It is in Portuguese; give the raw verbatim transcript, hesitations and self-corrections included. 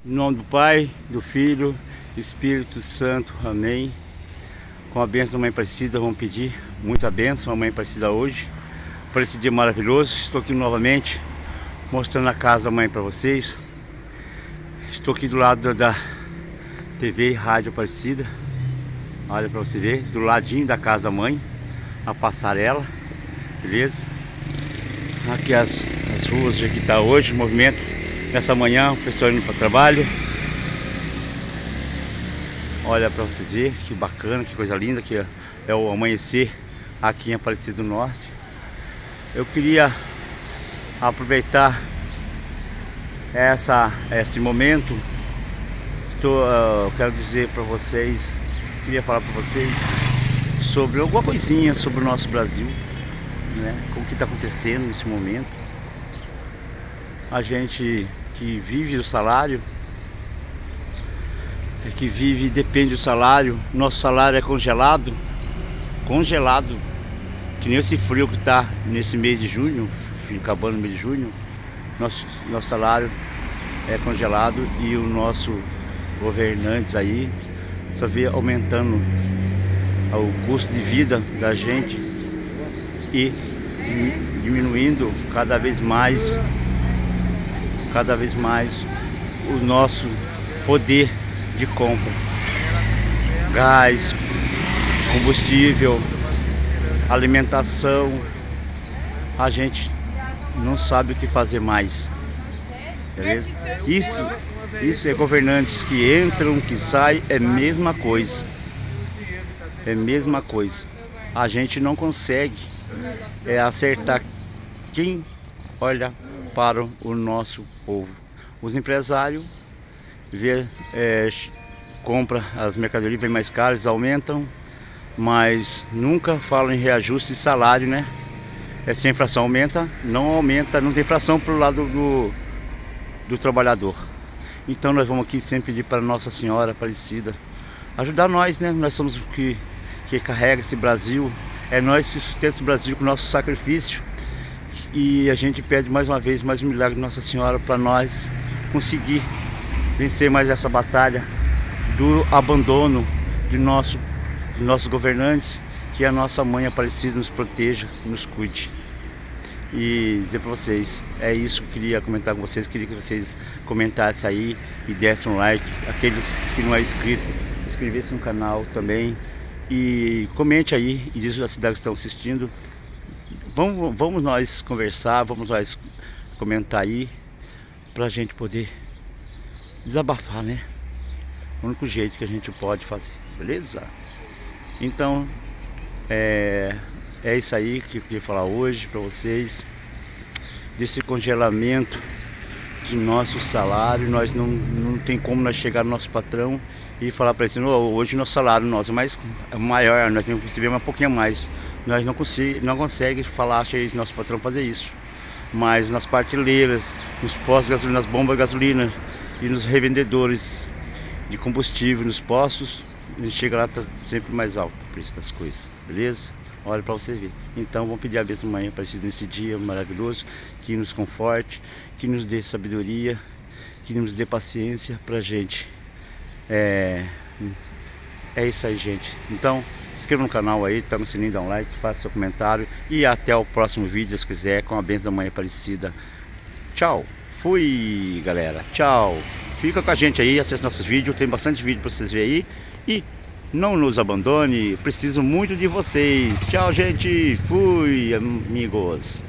Em nome do Pai, do Filho, do Espírito Santo, amém. Com a bênção da Mãe Aparecida, vamos pedir muita bênção à Mãe Aparecida hoje, por esse dia maravilhoso. Estou aqui novamente, mostrando a casa da Mãe para vocês. Estou aqui do lado da T V e Rádio Aparecida. Olha para você ver, do ladinho da casa da Mãe, a passarela, beleza? Aqui as, as ruas de que está hoje, o movimento nessa manhã, o pessoal indo para o trabalho. Olha para vocês verem, que bacana, que coisa linda, que é o amanhecer aqui em Aparecida do Norte. Eu queria aproveitar essa, esse momento. Tô, uh, quero dizer para vocês, queria falar para vocês sobre alguma coisinha sobre o nosso Brasil, né? Com o que está acontecendo nesse momento. A gente que vive do salário, que vive e depende do salário, nosso salário é congelado, congelado, que nem esse frio que está nesse mês de junho, acabando no mês de junho, nosso, nosso salário é congelado e o nosso governantes aí só vê aumentando o custo de vida da gente e diminuindo cada vez mais, cada vez mais o nosso poder de compra. Gás, combustível, alimentação, a gente não sabe o que fazer mais, beleza? Isso, isso é governantes que entram, que saem, é mesma coisa, é mesma coisa. A gente não consegue é, acertar quem olha para o nosso povo. Os empresários vê, é, compra as mercadorias, vem mais caras, aumentam, mas nunca falam em reajuste de salário, né? É, se a inflação aumenta, não aumenta, não tem inflação para o lado do, do trabalhador. Então nós vamos aqui sempre pedir para Nossa Senhora Aparecida ajudar nós, né? Nós somos o que, que carrega esse Brasil, é nós que sustentamos esse Brasil com o nosso sacrifício. E a gente pede mais uma vez, mais um milagre de Nossa Senhora para nós conseguir vencer mais essa batalha do abandono de, nosso, de nossos governantes, que a nossa Mãe Aparecida nos proteja, nos cuide. E dizer para vocês, é isso que eu queria comentar com vocês, queria que vocês comentassem aí e dessem um like, aqueles que não é inscrito, inscrevessem no canal também e comente aí e diz a cidade que estão assistindo. Vamos, vamos nós conversar, vamos nós comentar aí pra gente poder desabafar, né? O único jeito que a gente pode fazer, beleza? Então, é, é isso aí que eu queria falar hoje pra vocês. Desse congelamento de nosso salário. Nós não, não tem como nós chegar no nosso patrão e falar pra ele, oh, hoje o nosso salário nosso é mais, é maior, nós temos que receber um pouquinho a mais. Nós não conseguimos não consegue falar, achei nosso patrão fazer isso. Mas nas prateleiras, nos postos de gasolina, nas bombas de gasolina e nos revendedores de combustível, nos postos, a gente chega lá, tá sempre mais alto o preço das coisas, beleza? Olha para você ver. Então vamos pedir a bênção da Mãe Aparecida nesse dia maravilhoso, que nos conforte, que nos dê sabedoria, que nos dê paciência pra gente. É, é isso aí, gente. Então se inscreva no canal aí, pega no sininho, dá um like, faça seu comentário e até o próximo vídeo, se quiser, com a bênção da Mãe Aparecida. Tchau, fui galera, tchau. Fica com a gente aí, acesse nossos vídeos, tem bastante vídeo para vocês verem aí. E não nos abandone, preciso muito de vocês. Tchau, gente, fui, amigos.